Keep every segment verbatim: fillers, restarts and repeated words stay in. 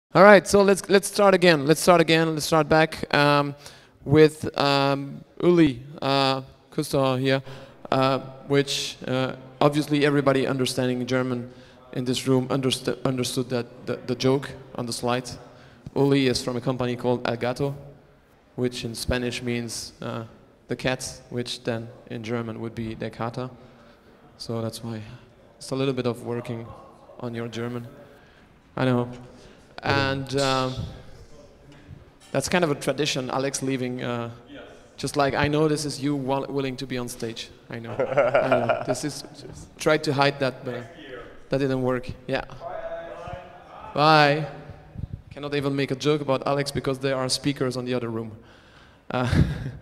All right, so let's let's start again. Let's start again. Let's start back um, with um, Uli uh, Kusterer here, uh, which uh, obviously everybody understanding German in this room understood understood that the, the joke on the slide. Uli is from a company called El Gato, which in Spanish means uh, the cat, which then in German would be der Kater. So that's why it's a little bit of working on your German. I know. And um, that's kind of a tradition, Alex leaving. Uh, yes. Just like, I know this is you willing to be on stage. I know. I know. This is, tried to hide that, but uh, that didn't work. Yeah. Bye. Bye. Cannot even make a joke about Alex because there are speakers on the other room. Uh,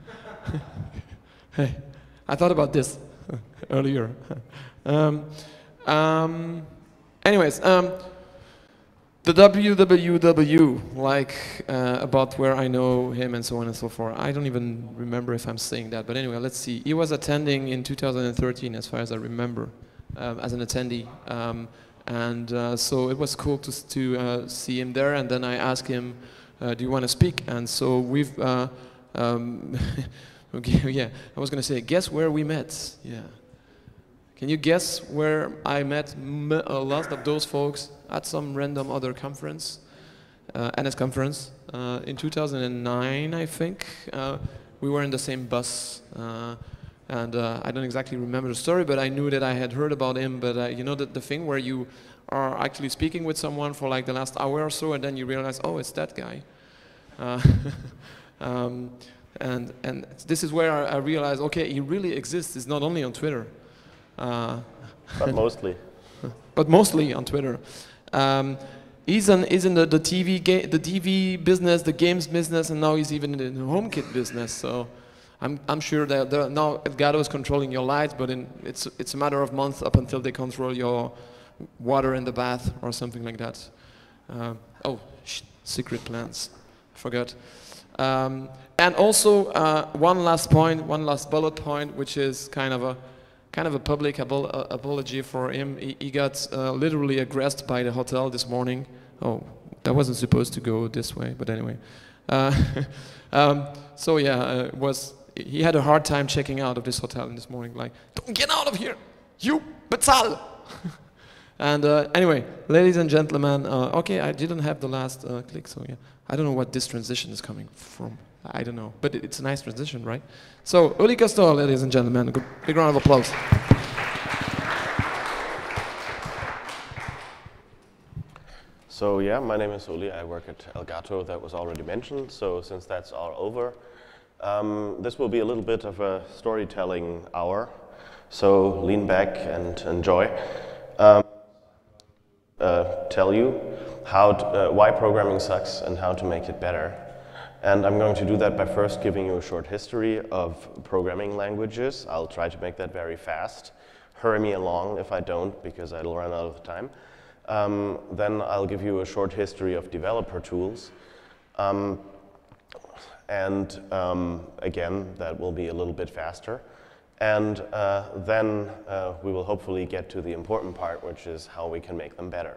hey, I thought about this earlier. um, um, anyways. Um, The W W W, like uh, about where I know him and so on and so forth. I don't even remember if I'm saying that, but anyway, let's see. He was attending in two thousand thirteen, as far as I remember, um, as an attendee, um, and uh, so it was cool to to uh, see him there. And then I asked him, uh, "Do you want to speak?" And so we've, uh, um, okay, yeah, I was going to say, guess where we met? Yeah, can you guess where I met m a lot of those folks? At some random other conference, uh, N S conference, uh, in two thousand nine, I think. Uh, we were in the same bus, uh, and uh, I don't exactly remember the story, but I knew that I had heard about him. But uh, you know, the, the thing where you are actually speaking with someone for like the last hour or so, and then you realize, oh, it's that guy. Uh, um, and and this is where I, I realized, okay, he really exists. It's not only on Twitter, uh, but mostly, but mostly on Twitter. Um, he's, in, he's in the, the T V ga the T V business, the games business, and now he's even in the HomeKit business. So I'm I'm sure that the, now Elgato is controlling your lights, but in, it's it's a matter of months up until they control your water in the bath or something like that. Uh, oh, sh secret plans, I forgot. Um, and also uh, one last point, one last bullet point, which is kind of a kind of a public ap uh, apology for him. He, he got uh, literally aggressed by the hotel this morning. Oh, that wasn't supposed to go this way, but anyway. Uh, um, so yeah, uh, was he had a hard time checking out of this hotel this morning. Like, don't get out of here, you bezahl. And uh, anyway, ladies and gentlemen, uh, okay, I didn't have the last uh, click, so yeah, I don't know what this transition is coming from. I don't know, but it's a nice transition, right? So, Uli Kusterer, ladies and gentlemen, a good, big round of applause. So yeah, my name is Uli. I work at Elgato. That was already mentioned. So since that's all over, um, this will be a little bit of a storytelling hour. So lean back and enjoy. Um, uh, tell you how to, uh, why programming sucks and how to make it better. And I'm going to do that by first giving you a short history of programming languages. I'll try to make that very fast. Hurry me along if I don't, because I'll run out of time. Um, then I'll give you a short history of developer tools. Um, and um, again, that will be a little bit faster. And uh, then uh, we will hopefully get to the important part, which is how we can make them better.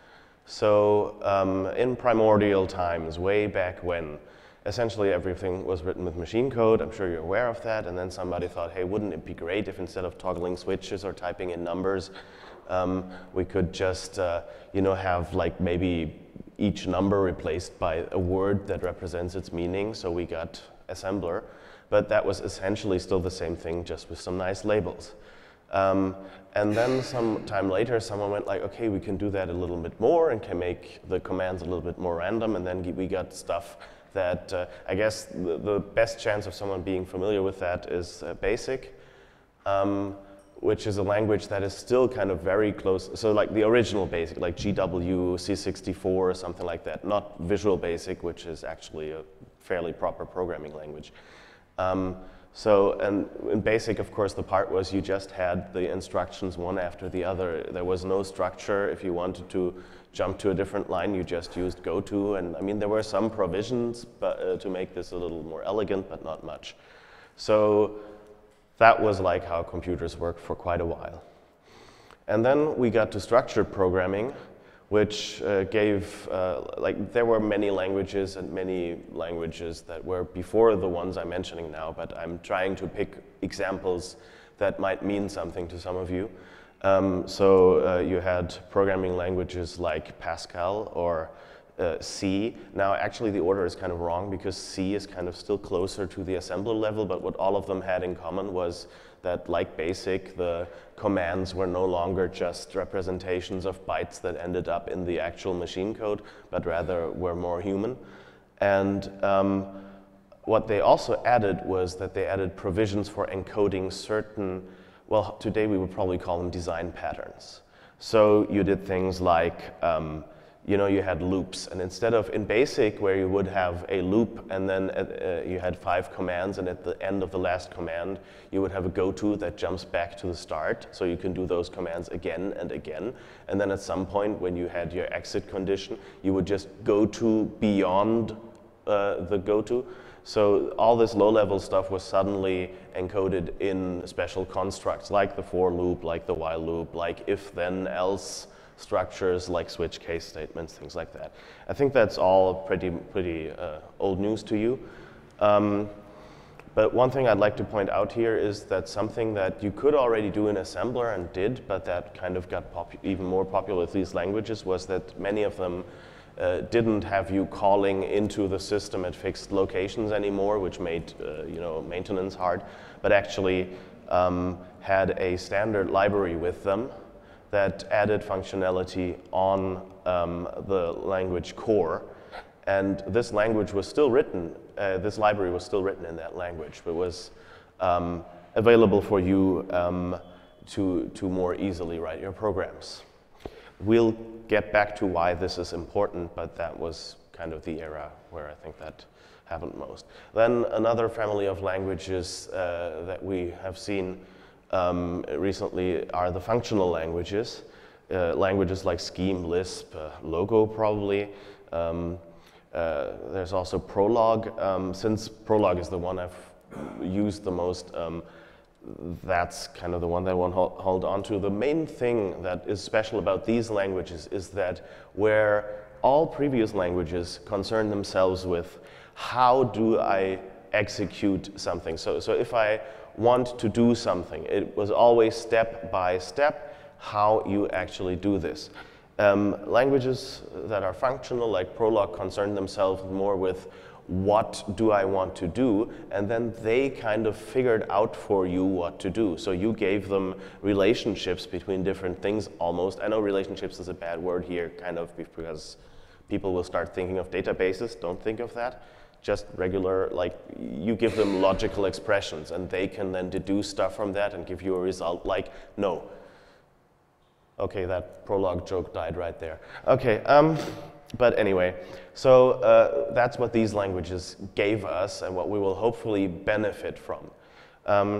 So um, in primordial times, way back when, essentially everything was written with machine code. I'm sure you're aware of that. And then somebody thought, hey, wouldn't it be great if instead of toggling switches or typing in numbers, um, we could just uh, you know, have like maybe each number replaced by a word that represents its meaning. So we got assembler. But that was essentially still the same thing, just with some nice labels. Um, and then some time later, someone went like, okay, we can do that a little bit more and can make the commands a little bit more random. And then we got stuff that uh, I guess the, the best chance of someone being familiar with that is uh, BASIC, um, which is a language that is still kind of very close. So like the original BASIC, like G W, C sixty-four, or something like that, not Visual Basic, which is actually a fairly proper programming language. Um, so, and in BASIC, of course, the part was you just had the instructions one after the other. There was no structure. If you wanted to jump to a different line, you just used go to. And I mean, there were some provisions but, uh, to make this a little more elegant, but not much. So that was like how computers worked for quite a while. And then we got to structured programming, which uh, gave, uh, like, there were many languages and many languages that were before the ones I'm mentioning now, but I'm trying to pick examples that might mean something to some of you. Um, so uh, you had programming languages like Pascal or uh, C. Now actually the order is kind of wrong because C is kind of still closer to the assembler level, but what all of them had in common was that, like BASIC, the commands were no longer just representations of bytes that ended up in the actual machine code, but rather were more human. And um, what they also added was that they added provisions for encoding certain, well, today we would probably call them design patterns. So you did things like, um, you know, you had loops, and instead of in BASIC where you would have a loop and then uh, you had five commands, and at the end of the last command you would have a goto that jumps back to the start, so you can do those commands again and again. And then at some point when you had your exit condition, you would just go to beyond uh, the goto. So all this low-level stuff was suddenly encoded in special constructs, like the for loop, like the while loop, like if then else structures, like switch case statements, things like that. I think that's all pretty, pretty uh, old news to you. Um, but one thing I'd like to point out here is that something that you could already do in assembler and did, but that kind of got even more popular with these languages, was that many of them Uh, didn't have you calling into the system at fixed locations anymore, which made uh, you know, maintenance hard, but actually um, had a standard library with them that added functionality on um, the language core. And this language was still written, uh, this library was still written in that language, but was um, available for you um, to, to more easily write your programs. We'll get back to why this is important, but that was kind of the era where I think that happened most. Then another family of languages uh, that we have seen um, recently are the functional languages. Uh, languages like Scheme, Lisp, uh, Logo probably. Um, uh, there's also Prolog. Um, since Prolog is the one I've used the most, um, that's kind of the one that I want to hold on to. The main thing that is special about these languages is that where all previous languages concern themselves with how do I execute something. So, so if I want to do something, it was always step by step how you actually do this. Um, languages that are functional, like Prolog, concern themselves more with what do I want to do, and then they kind of figured out for you what to do. So you gave them relationships between different things almost. I know relationships is a bad word here, kind of, because people will start thinking of databases. Don't think of that. Just regular, like, you give them logical expressions, and they can then deduce stuff from that and give you a result like, no. Okay, that Prolog joke died right there. Okay. Um, But anyway, so uh, that's what these languages gave us and what we will hopefully benefit from. Um,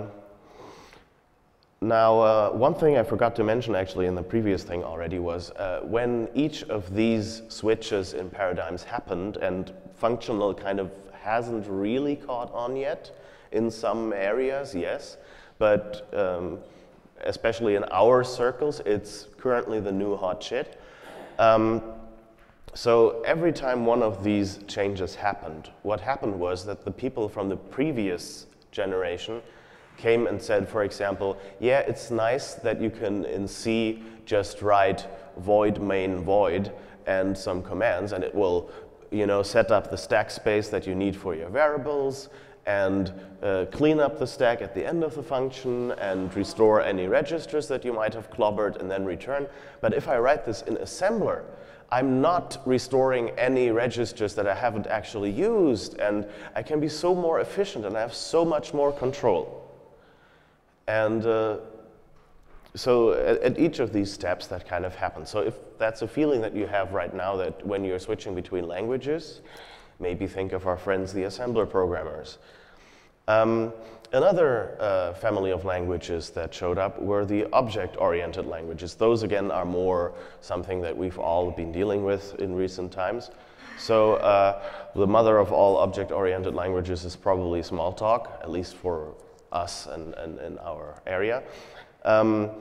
now, uh, one thing I forgot to mention actually in the previous thing already was uh, when each of these switches in paradigms happened, and functional kind of hasn't really caught on yet. In some areas, yes, but um, especially in our circles, it's currently the new hot shit. Um, So every time one of these changes happened, what happened was that the people from the previous generation came and said, for example, yeah, it's nice that you can in C just write void main void and some commands, and it will, you know, set up the stack space that you need for your variables, and uh, clean up the stack at the end of the function, and restore any registers that you might have clobbered, and then return. But if I write this in assembler, I'm not restoring any registers that I haven't actually used, and I can be so more efficient, and I have so much more control. And uh, so at, at each of these steps, that kind of happens. So if that's a feeling that you have right now, that when you're switching between languages, maybe think of our friends, the assembler programmers. Um, Another uh, family of languages that showed up were the object-oriented languages. Those, again, are more something that we've all been dealing with in recent times. So uh, the mother of all object-oriented languages is probably Smalltalk, at least for us and, and in our area. Um,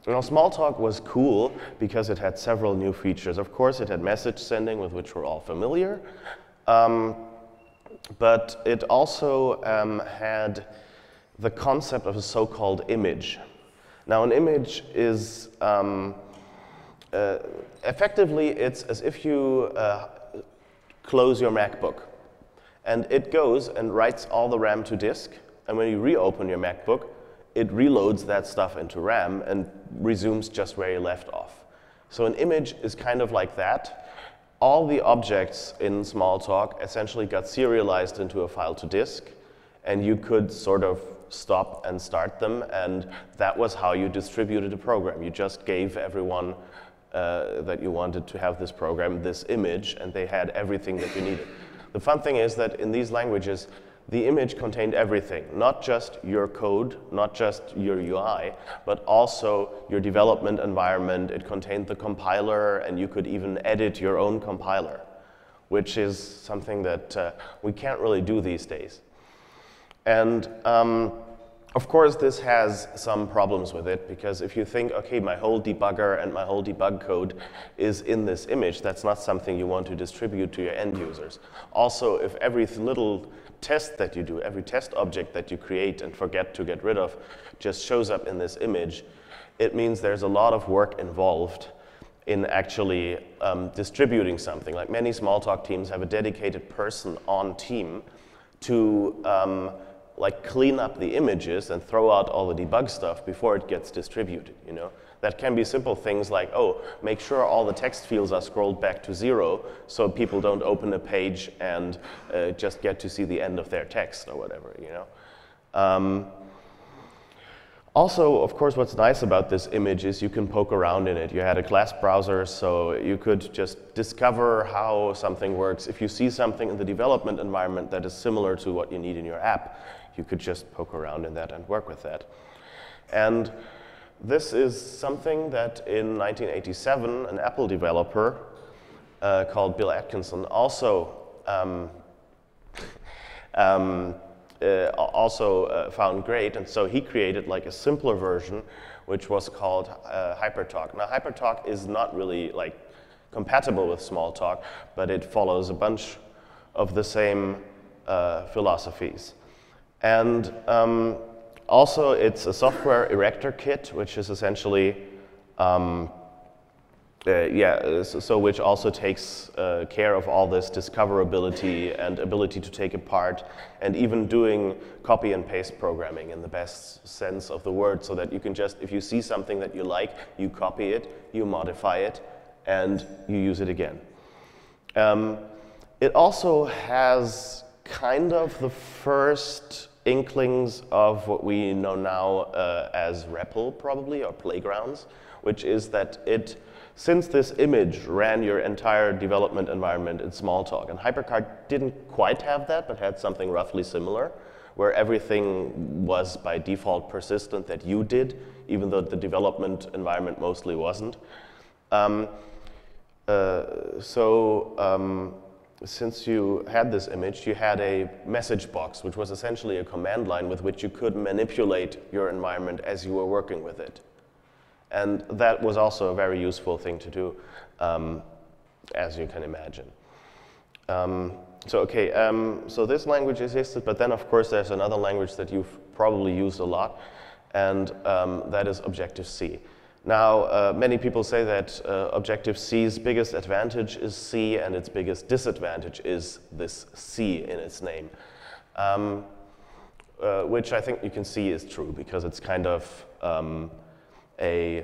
Now, Smalltalk was cool because it had several new features. Of course, it had message sending, with which we're all familiar. Um, but it also um, had the concept of a so-called image. Now, an image is, um, uh, effectively, it's as if you uh, close your MacBook. And it goes and writes all the RAM to disk. And when you reopen your MacBook, it reloads that stuff into RAM and resumes just where you left off. So an image is kind of like that. All the objects in Smalltalk essentially got serialized into a file to disk, and you could sort of stop and start them, and that was how you distributed a program. You just gave everyone uh, that you wanted to have this program this image, and they had everything that you needed. The fun thing is that in these languages, the image contained everything, not just your code, not just your U I, but also your development environment. It contained the compiler, and you could even edit your own compiler, which is something that uh, we can't really do these days. And um, of course, this has some problems with it, because if you think, okay, my whole debugger and my whole debug code is in this image, that's not something you want to distribute to your end users. Also, if every little test that you do, every test object that you create and forget to get rid of just shows up in this image, it means there's a lot of work involved in actually um, distributing something. Like many Smalltalk teams have a dedicated person on team to um, like clean up the images and throw out all the debug stuff before it gets distributed, you know? That can be simple things like, oh, make sure all the text fields are scrolled back to zero so people don't open a page and uh, just get to see the end of their text or whatever, you know? Um, also, of course, what's nice about this image is you can poke around in it. You had a class browser, so you could just discover how something works. If you see something in the development environment that is similar to what you need in your app, you could just poke around in that and work with that. And this is something that in nineteen eighty-seven, an Apple developer uh, called Bill Atkinson also um, um, uh, also uh, found great, and so he created like a simpler version, which was called uh, HyperTalk. Now, HyperTalk is not really like compatible with Smalltalk, but it follows a bunch of the same uh, philosophies. And um, also, it's a software erector kit, which is essentially, um, uh, yeah, so, so which also takes uh, care of all this discoverability and ability to take apart, and even doing copy and paste programming in the best sense of the word, so that you can just, if you see something that you like, you copy it, you modify it, and you use it again. Um, it also has kind of the first inklings of what we know now uh, as R E P L, probably, or playgrounds, which is that it, since this image ran your entire development environment in Smalltalk, and HyperCard didn't quite have that, but had something roughly similar, where everything was by default persistent that you did, even though the development environment mostly wasn't. Um, uh, so, um, since you had this image, you had a message box, which was essentially a command line with which you could manipulate your environment as you were working with it. And that was also a very useful thing to do, um, as you can imagine. Um, so, okay, um, so this language existed, but then, of course, there's another language that you've probably used a lot, and um, that is Objective-C. Now, uh, many people say that uh, Objective-C's biggest advantage is C, and its biggest disadvantage is this C in its name, um, uh, which I think you can see is true, because it's kind of um, a,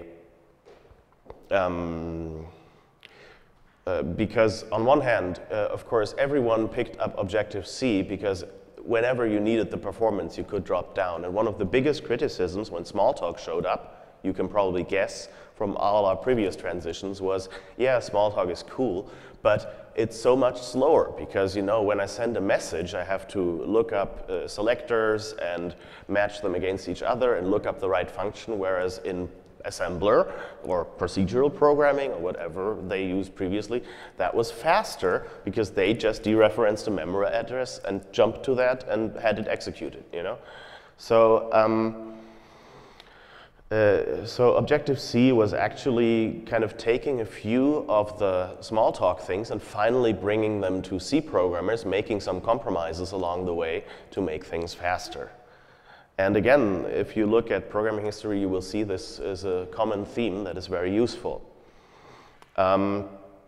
um, uh, because on one hand, uh, of course, everyone picked up Objective-C because whenever you needed the performance, you could drop down. And one of the biggest criticisms when Smalltalk showed up, you can probably guess from all our previous transitions, was, yeah, Smalltalk is cool, but it's so much slower because, you know, when I send a message, I have to look up uh, selectors and match them against each other and look up the right function, whereas in assembler or procedural programming or whatever they used previously, that was faster because they just dereferenced a memory address and jumped to that and had it executed, you know? So, um, Uh, so Objective-C was actually kind of taking a few of the Smalltalk things and finally bringing them to C programmers, making some compromises along the way to make things faster. And again, if you look at programming history, you will see this is a common theme that is very useful. Um,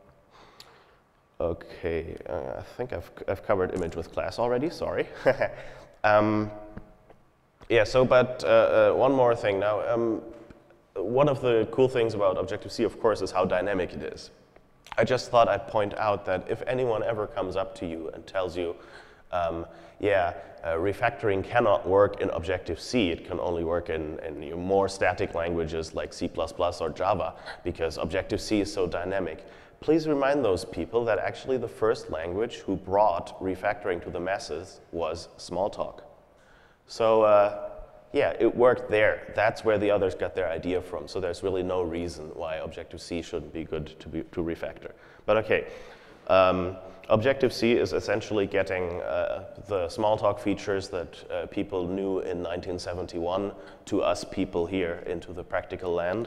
okay, uh, I think I've, I've covered image with class already, sorry. um, Yeah, so, but uh, uh, one more thing now. Um, one of the cool things about Objective-C, of course, is how dynamic it is. I just thought I'd point out that if anyone ever comes up to you and tells you, um, yeah, uh, refactoring cannot work in Objective-C, it can only work in, in your more static languages like C plus plus or Java, because Objective-C is so dynamic. Please remind those people that actually the first language who brought refactoring to the masses was Smalltalk. So uh, yeah, it worked there. That's where the others got their idea from. So there's really no reason why Objective-C shouldn't be good to, be, to refactor. But okay, um, Objective-C is essentially getting uh, the Smalltalk features that uh, people knew in nineteen seventy-one to us people here into the practical land.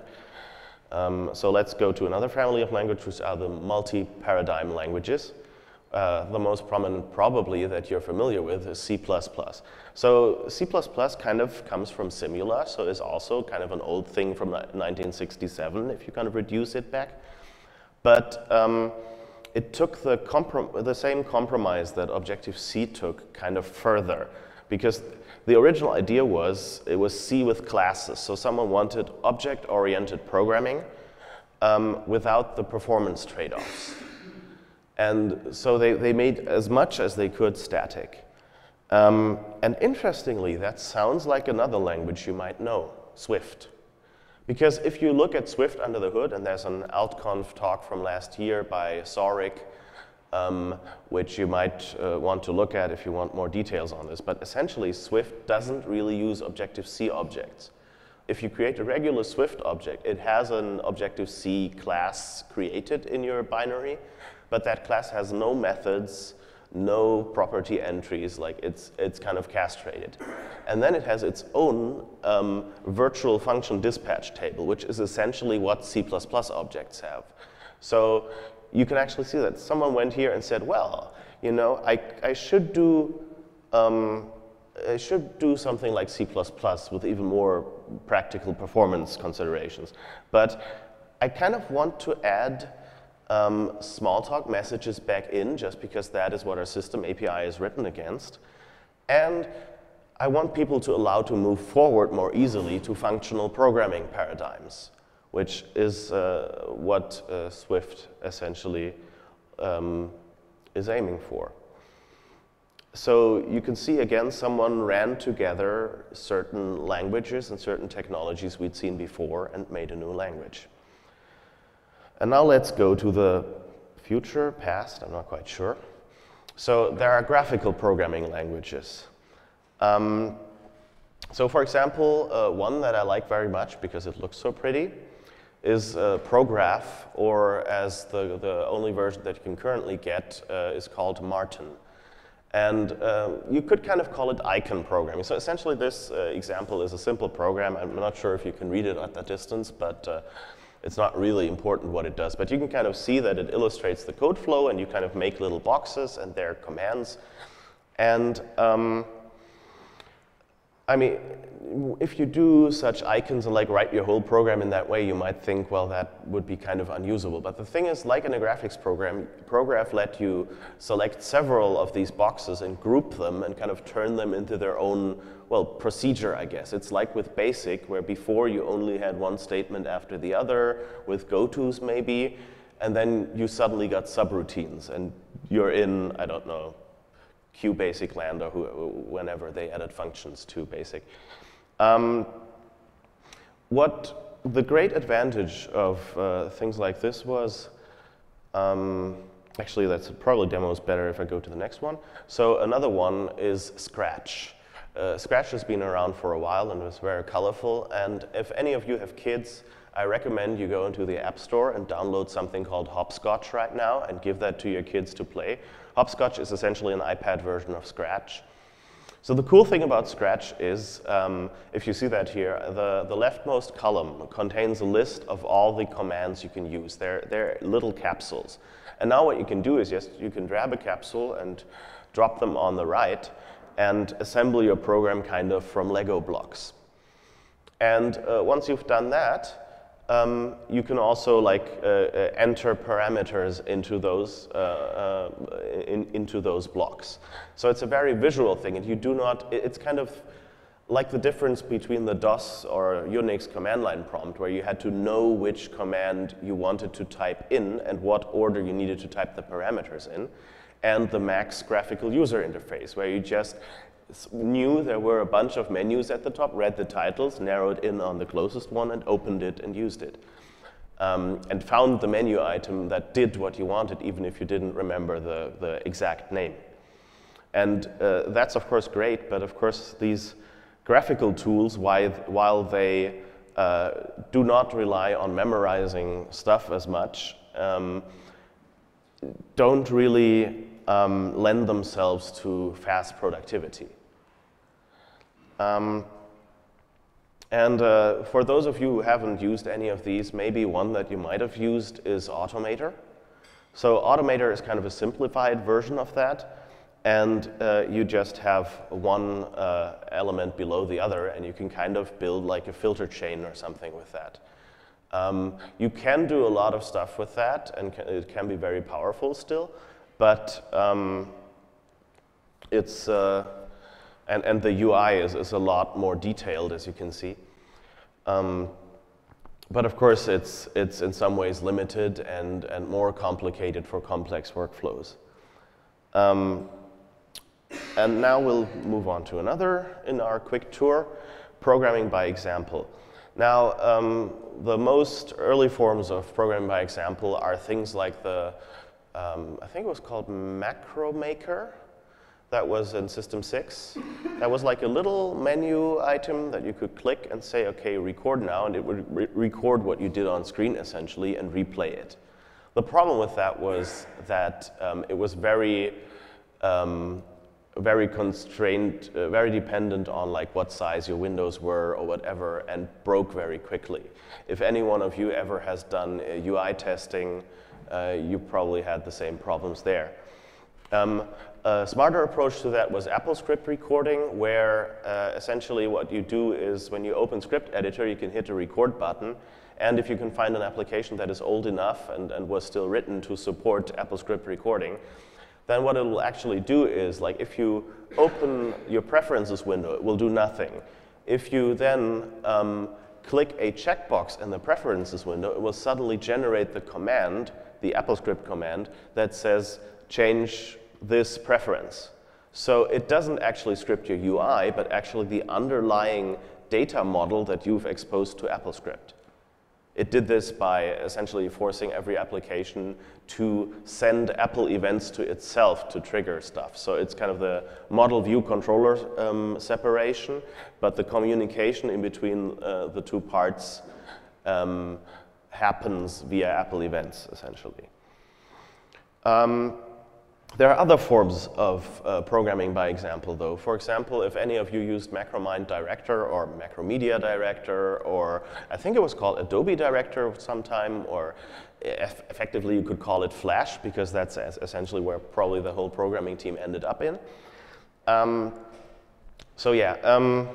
Um, so let's go to another family of languages, which are the multi-paradigm languages. Uh, the most prominent probably that you're familiar with is C plus plus. So C plus plus kind of comes from Simula, so is also kind of an old thing from nineteen sixty-seven if you kind of reduce it back. But um, it took the, the same compromise that Objective-C took kind of further, because the original idea was it was C with classes. So someone wanted object-oriented programming um, without the performance trade-offs. And so they, they made as much as they could static. Um, and interestingly, that sounds like another language you might know, Swift. Because if you look at Swift under the hood, and there's an AltConf talk from last year by Sorik, um, which you might uh, want to look at if you want more details on this. But essentially, Swift doesn't really use Objective-C objects. If you create a regular Swift object, it has an Objective-C class created in your binary, but that class has no methods, no property entries, like it's, it's kind of castrated. And then it has its own um, virtual function dispatch table, which is essentially what C plus plus objects have. So you can actually see that someone went here and said, well, you know, I, I should do um, I should do something like C plus plus with even more practical performance considerations. But I kind of want to add um, Smalltalk messages back in, just because that is what our system A P I is written against. And I want people to allow to move forward more easily to functional programming paradigms, which is uh, what uh, Swift essentially um, is aiming for. So you can see, again, someone ran together certain languages and certain technologies we'd seen before and made a new language. And now let's go to the future, past, I'm not quite sure. So there are graphical programming languages. Um, so for example, uh, one that I like very much because it looks so pretty is uh, Prograph, or as the, the only version that you can currently get uh, is called Martin. And uh, you could kind of call it icon programming. So essentially this uh, example is a simple program. I'm not sure if you can read it at that distance, but uh, it's not really important what it does. But you can kind of see that it illustrates the code flow, and you kind of make little boxes and their commands. And um, I mean, if you do such icons and like write your whole program in that way, you might think, well, that would be kind of unusable. But the thing is, like in a graphics program, Prograph let you select several of these boxes and group them and kind of turn them into their own, well, procedure, I guess. It's like with BASIC, where before you only had one statement after the other, with go-tos maybe, and then you suddenly got subroutines, and you're in, I don't know, QBasic land, or who, whenever they added functions to BASIC. Um, what the great advantage of uh, things like this was, um, actually that's probably demos better if I go to the next one. So another one is Scratch. Uh, Scratch has been around for a while and was very colorful, and if any of you have kids, I recommend you go into the App Store and download something called Hopscotch right now and give that to your kids to play. Hopscotch is essentially an iPad version of Scratch. So the cool thing about Scratch is, um, if you see that here, the, the leftmost column contains a list of all the commands you can use. They're, they're little capsules. And now what you can do is just, you can grab a capsule and drop them on the right and assemble your program kind of from Lego blocks. And uh, once you've done that, Um, you can also like uh, uh, enter parameters into those uh, uh, in, into those blocks. So it's a very visual thing, and you do not. It's kind of like the difference between the DOS or Unix command line prompt, where you had to know which command you wanted to type in and what order you needed to type the parameters in, and the Mac's graphical user interface, where you just knew there were a bunch of menus at the top, read the titles, narrowed in on the closest one, and opened it and used it. Um, and found the menu item that did what you wanted, even if you didn't remember the, the exact name. And uh, that's, of course, great, but of course, these graphical tools, while, while they uh, do not rely on memorizing stuff as much, um, don't really um, lend themselves to fast productivity. Um, and uh, for those of you who haven't used any of these, maybe one that you might have used is Automator. So Automator is kind of a simplified version of that, and uh, you just have one uh, element below the other, and you can kind of build like a filter chain or something with that. Um, you can do a lot of stuff with that, and ca it can be very powerful still, but um, it's uh, And, and the U I is, is a lot more detailed, as you can see. Um, but of course, it's, it's in some ways limited and, and more complicated for complex workflows. Um, and now we'll move on to another in our quick tour, programming by example. Now, um, the most early forms of programming by example are things like the, um, I think it was called Macro Maker. That was in System six. That was like a little menu item that you could click and say, okay, record now, and it would re record what you did on screen, essentially, and replay it. The problem with that was that um, it was very, um, very constrained, uh, very dependent on like what size your windows were or whatever, and broke very quickly. If any one of you ever has done uh, U I testing, uh, you probably had the same problems there. Um, a smarter approach to that was AppleScript recording, where uh, essentially what you do is when you open Script Editor, you can hit the record button, and if you can find an application that is old enough and, and was still written to support AppleScript recording, then what it will actually do is, like, if you open your preferences window, it will do nothing. If you then um, click a checkbox in the preferences window, it will suddenly generate the command, the AppleScript command, that says, change this preference. So it doesn't actually script your U I, but actually the underlying data model that you've exposed to AppleScript. It did this by essentially forcing every application to send Apple events to itself to trigger stuff. So it's kind of the model view controller um, separation, but the communication in between uh, the two parts um, happens via Apple events, essentially. Um, There are other forms of uh, programming by example, though. For example, if any of you used Macromind Director or Macromedia Director, or I think it was called Adobe Director sometime, or eff effectively you could call it Flash, because that's essentially where probably the whole programming team ended up in. Um, so yeah, um,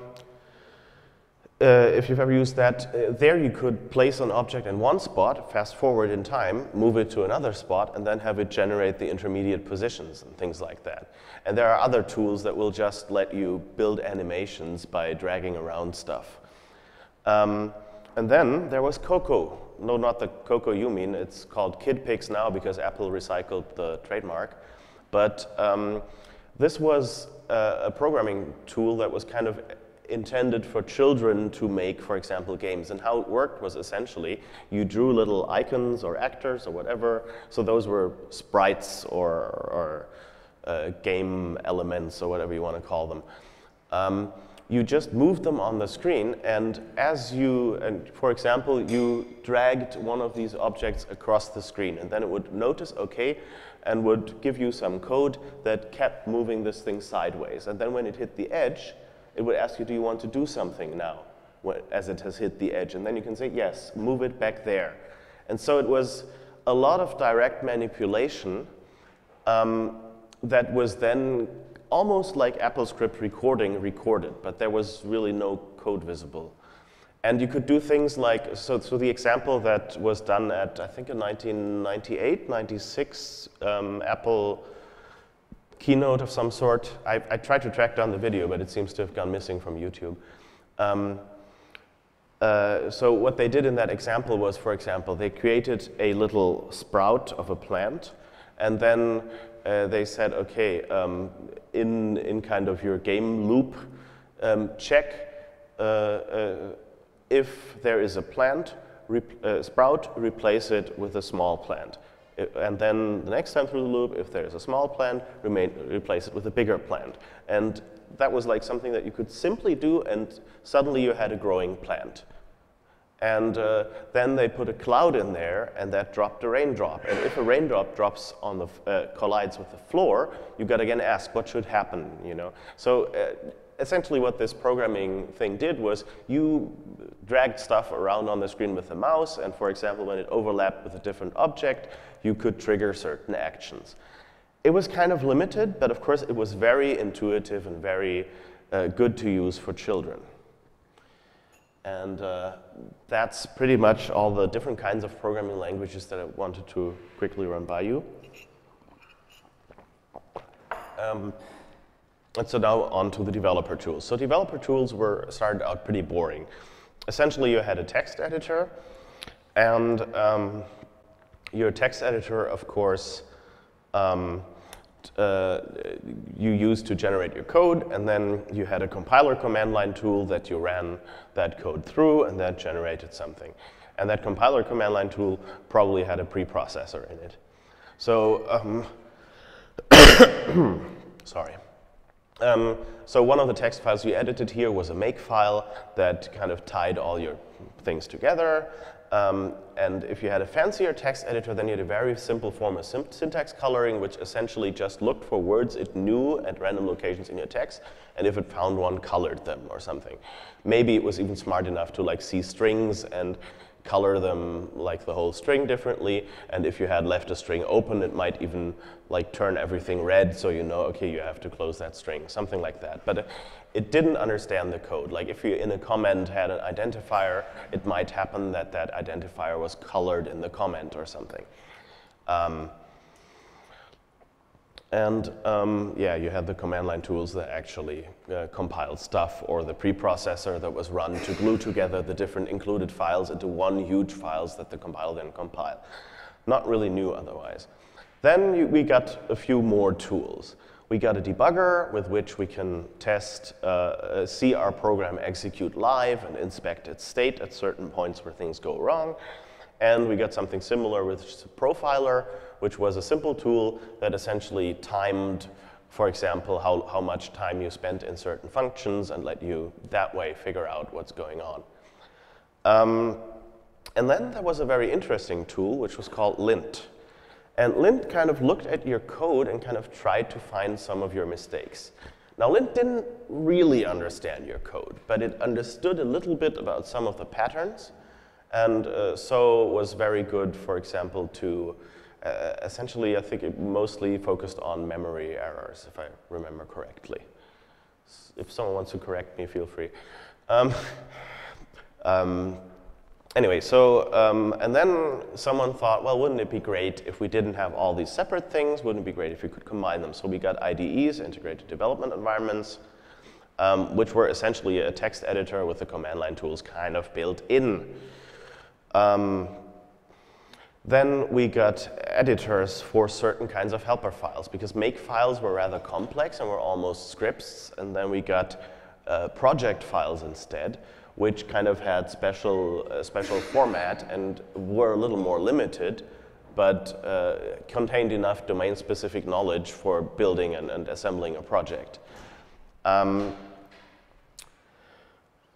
Uh, if you've ever used that, uh, there you could place an object in one spot, fast forward in time, move it to another spot, and then have it generate the intermediate positions and things like that. And there are other tools that will just let you build animations by dragging around stuff. Um, and then there was Coco. No, not the Coco you mean. It's called KidPix now because Apple recycled the trademark. But um, this was uh, a programming tool that was kind of intended for children to make, for example, games. And how it worked was essentially you drew little icons or actors or whatever. So those were sprites or, or uh, game elements or whatever you want to call them. Um, you just moved them on the screen, and as you, and for example, you dragged one of these objects across the screen, and then it would notice, okay, and would give you some code that kept moving this thing sideways. And then when it hit the edge, it would ask you, do you want to do something now, as it has hit the edge? And then you can say, yes, move it back there. And so it was a lot of direct manipulation um, that was then almost like AppleScript recording recorded, but there was really no code visible. And you could do things like, so, so the example that was done at, I think, a nineteen ninety-eight, ninety-six um, Apple keynote of some sort. I, I tried to track down the video, but it seems to have gone missing from YouTube. Um, uh, so what they did in that example was, for example, they created a little sprout of a plant, and then uh, they said, okay, um, in, in kind of your game loop, um, check uh, uh, if there is a plant, rep uh, sprout, replace it with a small plant. It, and then the next time through the loop, if there is a small plant, remain, replace it with a bigger plant. And that was like something that you could simply do, and suddenly you had a growing plant. And uh, then they put a cloud in there, and that dropped a raindrop. And if a raindrop drops on the, uh, collides with the floor, you got to again ask, what should happen, you know? So uh, essentially what this programming thing did was you dragged stuff around on the screen with the mouse, and for example, when it overlapped with a different object, you could trigger certain actions. It was kind of limited, but of course it was very intuitive and very uh, good to use for children. And uh, that's pretty much all the different kinds of programming languages that I wanted to quickly run by you. Um, and so now on to the developer tools. So developer tools were started out pretty boring. Essentially, you had a text editor, and um, your text editor, of course, um, uh, you used to generate your code, and then you had a compiler command line tool that you ran that code through, and that generated something. And that compiler command line tool probably had a preprocessor in it. So, um, sorry. Um, so one of the text files you edited here was a make file that kind of tied all your things together. Um, and if you had a fancier text editor, then you had a very simple form of syntax coloring, which essentially just looked for words it knew at random locations in your text, and if it found one, colored them or something. Maybe it was even smart enough to like see strings and color them like the whole string differently, and if you had left a string open, it might even like turn everything red, so you know, okay, you have to close that string, something like that. But it didn't understand the code. Like if you in a comment had an identifier, it might happen that that identifier was colored in the comment or something. Um, And um, yeah, you had the command line tools that actually uh, compiled stuff, or the preprocessor that was run to glue together the different included files into one huge files that the compiler then compile. Not really new otherwise. Then you, we got a few more tools. We got a debugger with which we can test, uh, uh, see our program execute live and inspect its state at certain points where things go wrong. And we got something similar with Profiler, which was a simple tool that essentially timed, for example, how, how much time you spent in certain functions and let you that way figure out what's going on. Um, and then there was a very interesting tool, which was called lint. And lint kind of looked at your code and kind of tried to find some of your mistakes. Now, lint didn't really understand your code, but it understood a little bit about some of the patterns. And uh, so was very good, for example, to uh, essentially, I think it mostly focused on memory errors, if I remember correctly. If someone wants to correct me, feel free. Um, um, anyway, so, um, and then someone thought, well, wouldn't it be great if we didn't have all these separate things? Wouldn't it be great if we could combine them? So we got I D Es, integrated development environments, um, which were essentially a text editor with the command line tools kind of built in. Um, then we got editors for certain kinds of helper files, because make files were rather complex and were almost scripts. And then we got uh, project files instead, which kind of had special, uh, special format and were a little more limited, but uh, contained enough domain-specific knowledge for building and, and assembling a project. Um,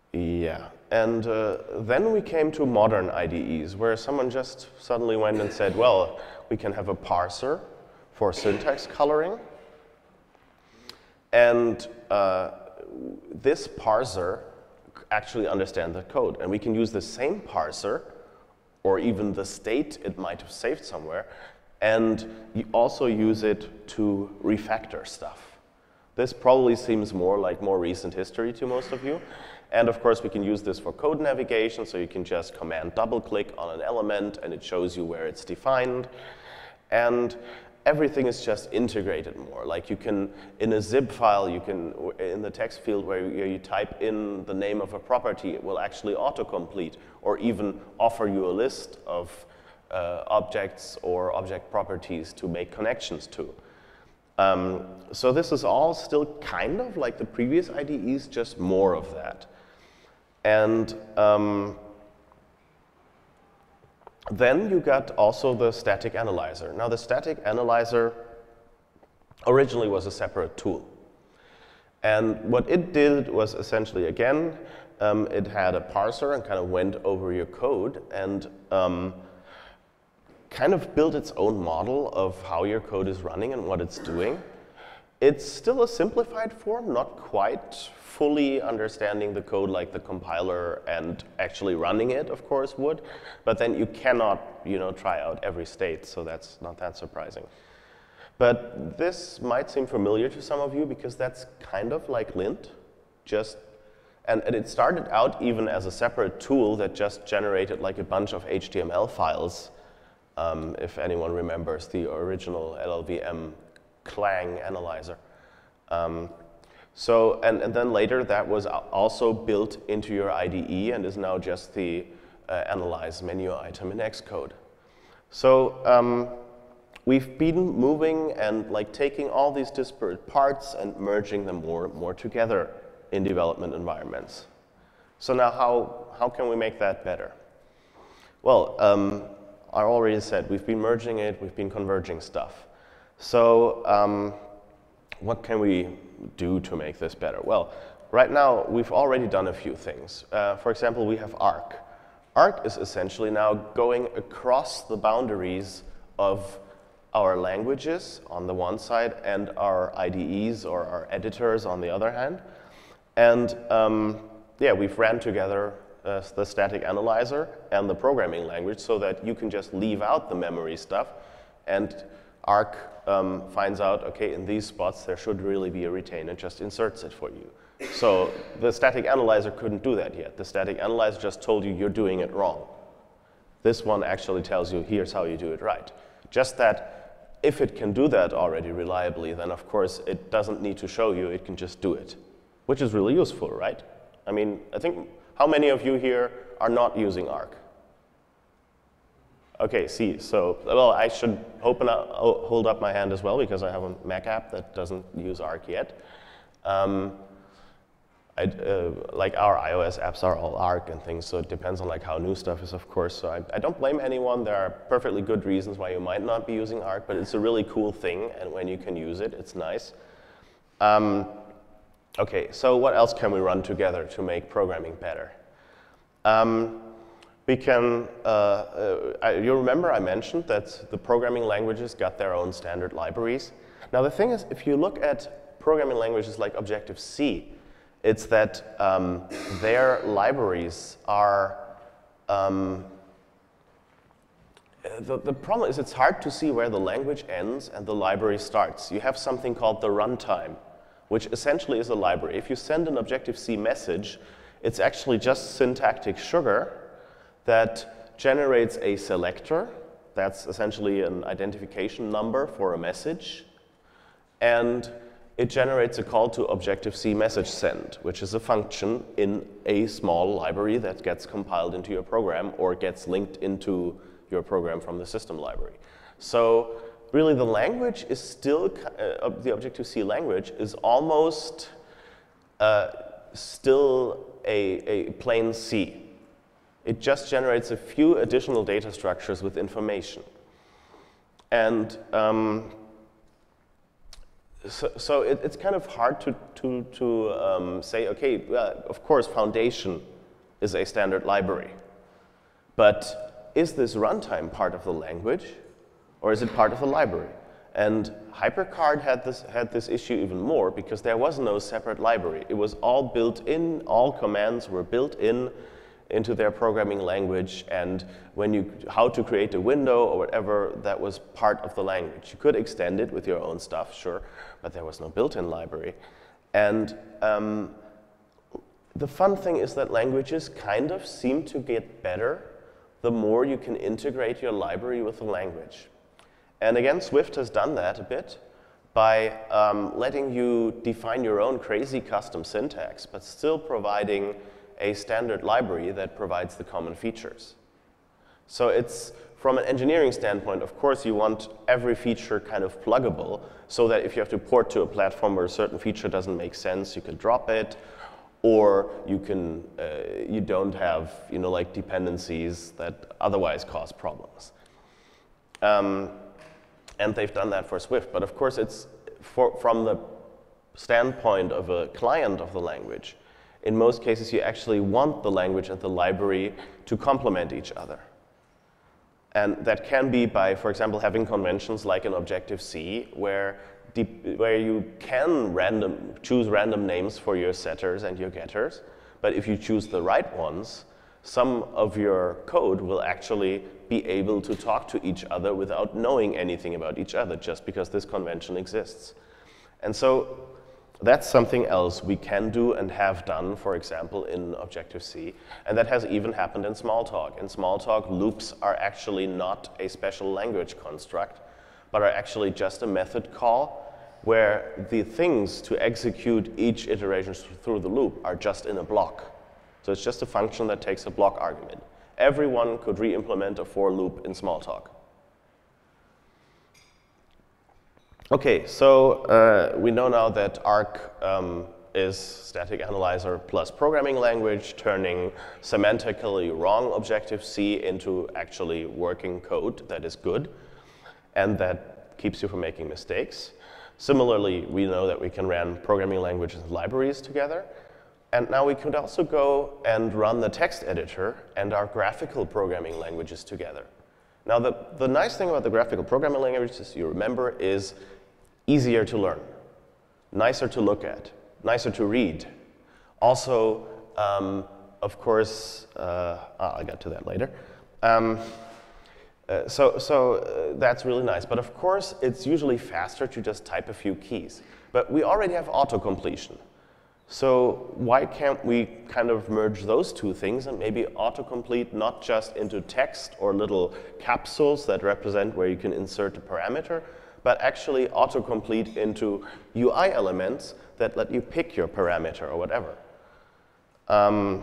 Yeah, and uh, then we came to modern I D Es, where someone just suddenly went and said, well, we can have a parser for syntax coloring. And uh, this parser actually understands the code. And we can use the same parser, or even the state it might have saved somewhere, and you also use it to refactor stuff. This probably seems more like more recent history to most of you. And of course, we can use this for code navigation, so you can just command double-click on an element, and it shows you where it's defined. And everything is just integrated more. Like you can, in a zip file, you can, in the text field where you, you type in the name of a property, it will actually autocomplete, or even offer you a list of uh, objects or object properties to make connections to. Um, so this is all still kind of like the previous I D Es, just more of that. And um, then you got also the static analyzer. Now the static analyzer originally was a separate tool. And what it did was essentially, again, um, it had a parser and kind of went over your code and um, kind of built its own model of how your code is running and what it's doing. It's still a simplified form, not quite fully understanding the code like the compiler and actually running it, of course, would. But then you cannot, you know, try out every state, so that's not that surprising. But this might seem familiar to some of you because that's kind of like lint, just, and, and it started out even as a separate tool that just generated like a bunch of H T M L files. Um, if anyone remembers the original L L V M Clang analyzer. Um, so, and, and then later that was also built into your I D E and is now just the uh, analyze menu item in Xcode. So um, we've been moving and like taking all these disparate parts and merging them more, more together in development environments. So now how, how can we make that better? Well, um, I already said we've been merging it, we've been converging stuff. So um, what can we do to make this better? Well, right now we've already done a few things. Uh, for example, we have arc. Arc is essentially now going across the boundaries of our languages on the one side and our I D Es or our editors on the other hand. And um, yeah, we've ran together uh, the static analyzer and the programming language so that you can just leave out the memory stuff, and Arc um, finds out, okay, in these spots there should really be a retain and just inserts it for you. So the static analyzer couldn't do that yet. The static analyzer just told you you're doing it wrong. This one actually tells you here's how you do it right. Just that if it can do that already reliably, then of course it doesn't need to show you, it can just do it, which is really useful, right? I mean, I think, how many of you here are not using Arc? Okay, see, so, well, I should open up, hold up my hand as well because I have a Mac app that doesn't use Arc yet. Um, I, uh, like our iOS apps are all Arc and things, so it depends on like how new stuff is, of course. So I, I don't blame anyone. There are perfectly good reasons why you might not be using Arc, but it's a really cool thing, and when you can use it, it's nice. Um, okay, so what else can we run together to make programming better? Um, We can, uh, uh, you remember I mentioned that the programming languages got their own standard libraries. Now the thing is, if you look at programming languages like Objective-C, it's that um, their libraries are, um, the, the problem is it's hard to see where the language ends and the library starts. You have something called the runtime, which essentially is a library. If you send an Objective-C message, it's actually just syntactic sugar that generates a selector. That's essentially an identification number for a message. And it generates a call to Objective-C message send, which is a function in a small library that gets compiled into your program or gets linked into your program from the system library. So really the language is still, uh, the Objective-C language is almost uh, still a, a plain C. It just generates a few additional data structures with information. And um, So, so it, it's kind of hard to, to, to um, say, okay, well, of course, Foundation is a standard library. But is this runtime part of the language, or is it part of the library? And HyperCard had this, had this issue even more, because there was no separate library. It was all built in, all commands were built in into their programming language, and when you, how to create a window or whatever, that was part of the language. You could extend it with your own stuff, sure, but there was no built-in library. And um, the fun thing is that languages kind of seem to get better the more you can integrate your library with the language. And again, Swift has done that a bit by um, letting you define your own crazy custom syntax, but still providing a standard library that provides the common features. So it's, from an engineering standpoint, of course, you want every feature kind of pluggable, so that if you have to port to a platform where a certain feature doesn't make sense, you can drop it, or you can, uh, you don't have, you know, like dependencies that otherwise cause problems. Um, and they've done that for Swift, but of course, it's for, from the standpoint of a client of the language. In most cases, you actually want the language and the library to complement each other. And that can be by, for example, having conventions like in Objective-C, where, where you can random, choose random names for your setters and your getters. But if you choose the right ones, some of your code will actually be able to talk to each other without knowing anything about each other, just because this convention exists. And so that's something else we can do and have done, for example, in Objective-C. And that has even happened in Smalltalk. In Smalltalk, loops are actually not a special language construct, but are actually just a method call where the things to execute each iteration through the loop are just in a block. So it's just a function that takes a block argument. Everyone could re-implement a for loop in Smalltalk. Okay, so uh, we know now that Arc um, is static analyzer plus programming language, turning semantically wrong Objective-C into actually working code that is good, and that keeps you from making mistakes. Similarly, we know that we can run programming languages and libraries together. And now we could also go and run the text editor and our graphical programming languages together. Now, the, the nice thing about the graphical programming languages, you remember, is easier to learn, nicer to look at, nicer to read. Also, um, of course, uh, I'll get to that later. Um, uh, so so uh, that's really nice. But of course, it's usually faster to just type a few keys. But we already have autocompletion. So why can't we kind of merge those two things and maybe autocomplete not just into text or little capsules that represent where you can insert a parameter, but actually autocomplete into U I elements that let you pick your parameter or whatever. Um,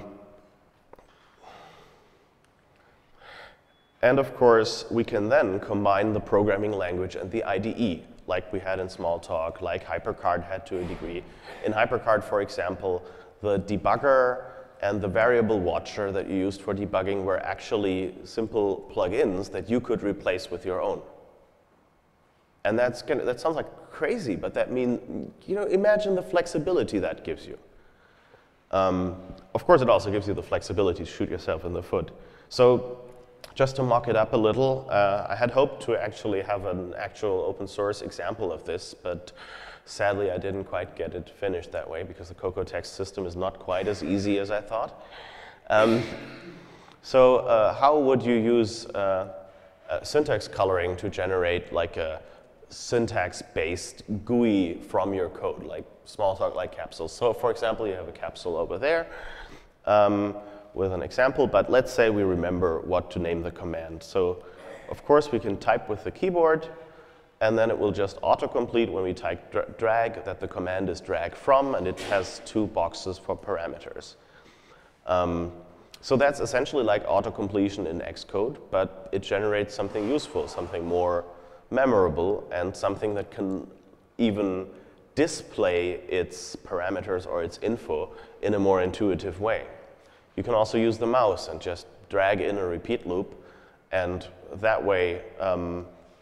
and of course, we can then combine the programming language and the I D E, like we had in Smalltalk, like HyperCard had to a degree. In HyperCard, for example, the debugger and the variable watcher that you used for debugging were actually simple plugins that you could replace with your own. And that's gonna, that sounds like crazy, but that means, you know, imagine the flexibility that gives you. Um, of course, it also gives you the flexibility to shoot yourself in the foot. So just to mock it up a little, uh, I had hoped to actually have an actual open source example of this, but sadly, I didn't quite get it finished that way because the Cocoa text system is not quite as easy as I thought. Um, so uh, how would you use uh, uh, syntax coloring to generate like a syntax-based G U I from your code, like Smalltalk-like capsules? So for example, you have a capsule over there um, with an example, but let's say we remember what to name the command. So of course, we can type with the keyboard, and then it will just autocomplete when we type dra drag that the command is drag from, and it has two boxes for parameters. Um, so that's essentially like autocompletion in Xcode, but it generates something useful, something more memorable, and something that can even display its parameters or its info in a more intuitive way. You can also use the mouse and just drag in a repeat loop, and that way um,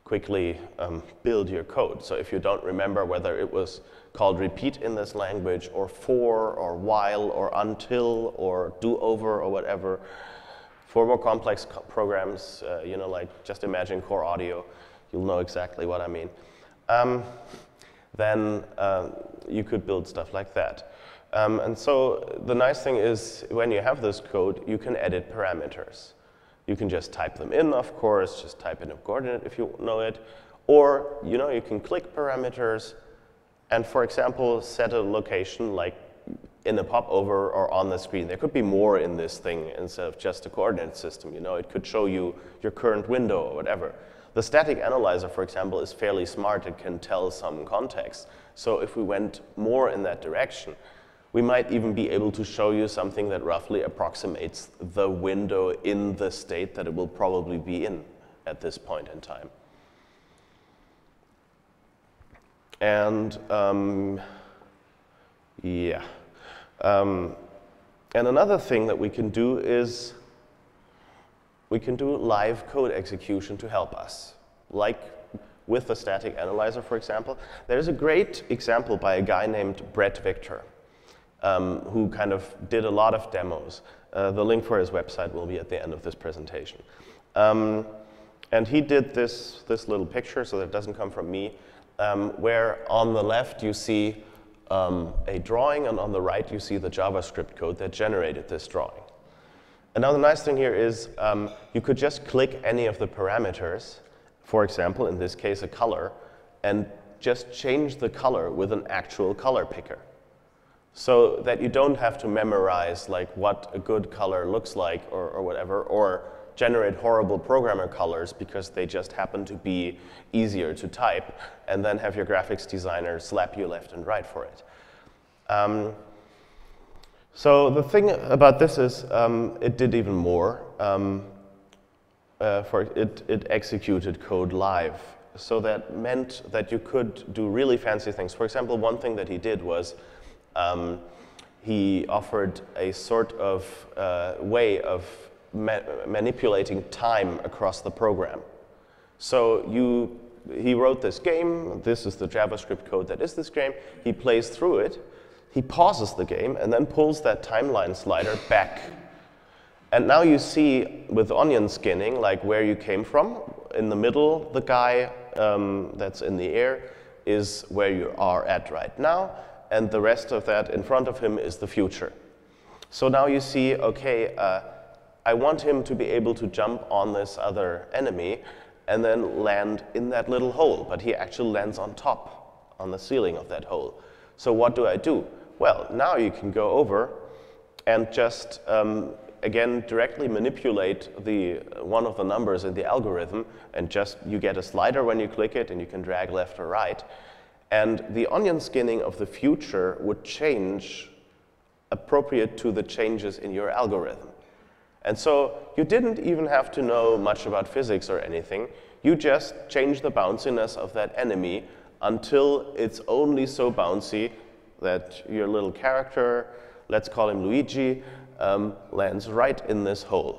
quickly um, build your code. So if you don't remember whether it was called repeat in this language, or for, or while, or until, or do over, or whatever, for more complex co programs, uh, you know, like just imagine core audio, you'll know exactly what I mean. Um, then uh, you could build stuff like that. Um, and so the nice thing is, when you have this code, you can edit parameters. You can just type them in, of course, just type in a coordinate if you know it. Or, you know, you can click parameters and, for example, set a location like in a popover or on the screen. There could be more in this thing instead of just a coordinate system. You know, it could show you your current window or whatever. The static analyzer, for example, is fairly smart. It can tell some context. So if we went more in that direction, we might even be able to show you something that roughly approximates the window in the state that it will probably be in at this point in time. And um, yeah. Um, and another thing that we can do is we can do live code execution to help us. Like with the static analyzer, for example. There's a great example by a guy named Brett Victor, um, who kind of did a lot of demos. Uh, the link for his website will be at the end of this presentation. Um, and he did this, this little picture, so that it doesn't come from me, um, where on the left you see um, a drawing, and on the right you see the JavaScript code that generated this drawing. And now the nice thing here is um, you could just click any of the parameters, for example, in this case, a color, and just change the color with an actual color picker. So that you don't have to memorize like what a good color looks like or, or whatever, or generate horrible programmer colors because they just happen to be easier to type, and then have your graphics designer slap you left and right for it. Um, so the thing about this is um, it did even more. Um, Uh, for it, it executed code live. So that meant that you could do really fancy things. For example, one thing that he did was um, he offered a sort of uh, way of ma manipulating time across the program. So you, he wrote this game. This is the JavaScript code that is this game. He plays through it. He pauses the game and then pulls that timeline slider back. And now you see with onion skinning, like where you came from. In the middle, the guy um, that's in the air is where you are at right now, and the rest of that in front of him is the future. So now you see, okay, uh, I want him to be able to jump on this other enemy and then land in that little hole, but he actually lands on top, on the ceiling of that hole. So what do I do? Well, now you can go over and just um, again, directly manipulate the, one of the numbers in the algorithm, and just you get a slider when you click it, and you can drag left or right. And the onion skinning of the future would change appropriate to the changes in your algorithm. And so you didn't even have to know much about physics or anything. You just change the bounciness of that enemy until it's only so bouncy that your little character, let's call him Luigi, Um, lands right in this hole.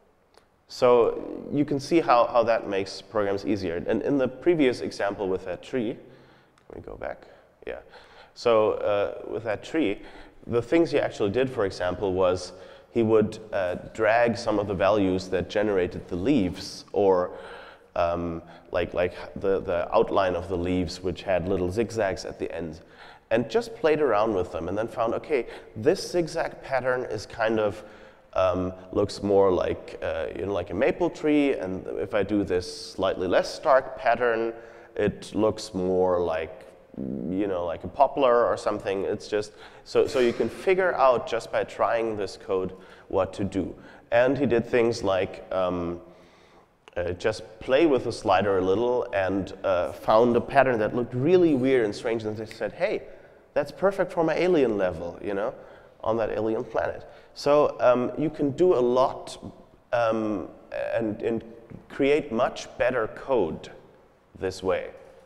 So you can see how, how that makes programs easier. And in the previous example with that tree, can we go back? Yeah. So uh, with that tree, the things he actually did, for example, was he would uh, drag some of the values that generated the leaves, or um, like, like the, the outline of the leaves, which had little zigzags at the end, and just played around with them, and then found, okay, this zigzag pattern is kind of, um, looks more like, uh, you know, like a maple tree, and if I do this slightly less stark pattern, it looks more like, you know, like a poplar or something. It's just, so, so you can figure out just by trying this code what to do. And he did things like, um, Uh, just play with the slider a little, and uh, found a pattern that looked really weird and strange, and they said, hey, that's perfect for my alien level, you know, on that alien planet. So um, you can do a lot um, and, and create much better code this way.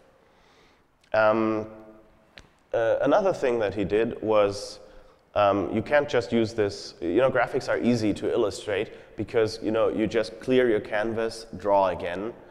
Um, uh, another thing that he did was, um, you can't just use this, you know, graphics are easy to illustrate because, you know, you just clear your canvas, draw again,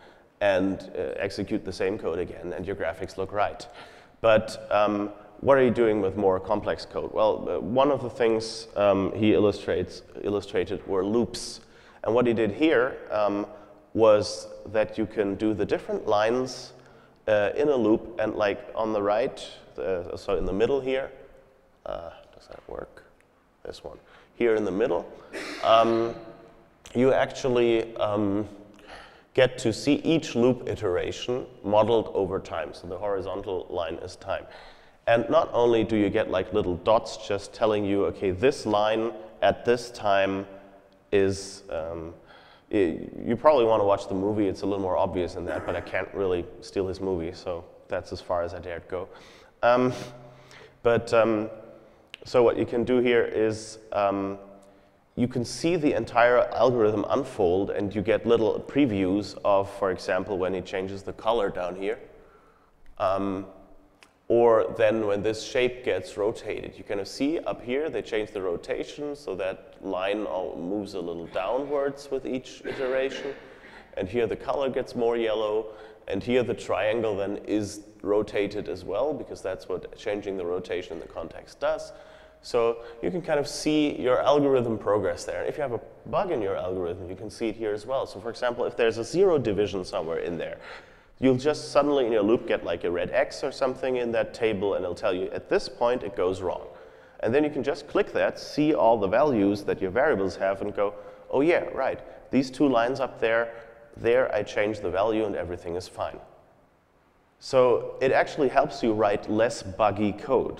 and uh, execute the same code again, and your graphics look right. But um, what are you doing with more complex code? Well, uh, one of the things um, he illustrates, illustrated were loops. And what he did here um, was that you can do the different lines uh, in a loop, and like on the right, uh, so in the middle here, uh, does that work? This one. Here in the middle, um, you actually um, get to see each loop iteration modeled over time. So the horizontal line is time. And not only do you get like little dots just telling you, okay, this line at this time is, um, it, you probably want to watch the movie, it's a little more obvious than that, but I can't really steal his movie, so that's as far as I dared go. Um, but, um, so what you can do here is, um, you can see the entire algorithm unfold, and you get little previews of, for example, when he changes the color down here. Um, Or then when this shape gets rotated. You kind of see up here, they change the rotation, so that line all moves a little downwards with each iteration. And here the color gets more yellow. And here the triangle then is rotated as well, because that's what changing the rotation in the context does. So you can kind of see your algorithm progress there. And if you have a bug in your algorithm, you can see it here as well. So for example, if there's a zero division somewhere in there, you'll just suddenly in your loop get like a red X or something in that table, and it'll tell you at this point it goes wrong. And then you can just click that, see all the values that your variables have, and go, oh yeah, right, these two lines up there, there I change the value and everything is fine. So it actually helps you write less buggy code.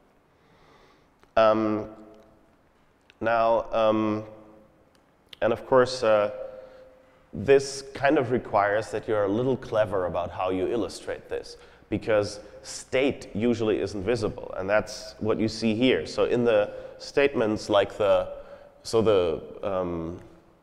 Um, now, um, and of course, uh, this kind of requires that you're a little clever about how you illustrate this, because state usually isn't visible, and that's what you see here. So in the statements like the, so the, um,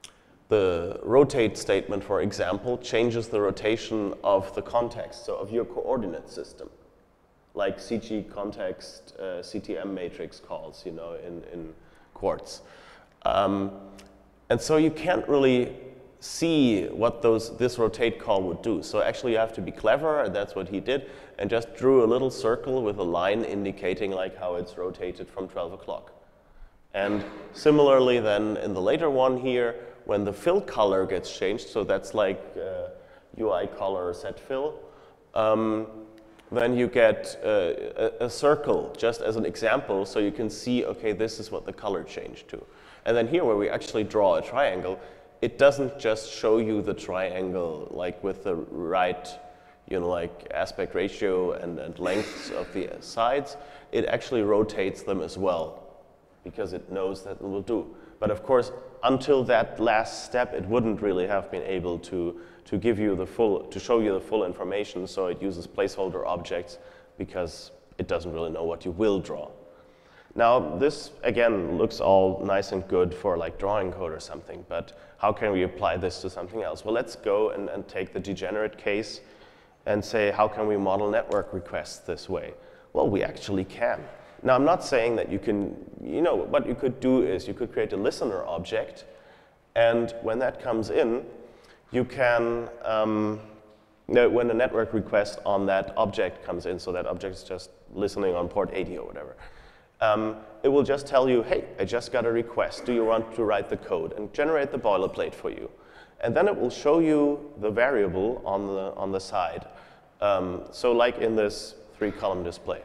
the rotate statement, for example, changes the rotation of the context, so of your coordinate system, like C G context, uh, C T M matrix calls, you know, in, in Quartz. Um, and so you can't really see what those, this rotate call would do. So actually you have to be clever, and that's what he did, and just drew a little circle with a line indicating like how it's rotated from twelve o'clock. And similarly then in the later one here, when the fill color gets changed, so that's like uh, U I color set fill, um, then you get uh, a, a circle just as an example, so you can see, okay, this is what the color changed to. And then here where we actually draw a triangle, it doesn't just show you the triangle like with the right, you know, like aspect ratio and, and lengths of the sides. It actually rotates them as well, because it knows that it will do. But of course, until that last step, it wouldn't really have been able to, to give you the full, to show you the full information, so it uses placeholder objects because it doesn't really know what you will draw. Now, this, again, looks all nice and good for like drawing code or something, but how can we apply this to something else? Well, let's go and, and take the degenerate case and say, how can we model network requests this way? Well, we actually can. Now, I'm not saying that you can, you know, what you could do is you could create a listener object, and when that comes in, you can, um, when a network request on that object comes in, so that object is just listening on port eighty or whatever, Um, it will just tell you, hey, I just got a request. Do you want to write the code? And generate the boilerplate for you. And then it will show you the variable on the, on the side. Um, so like in this three-column display.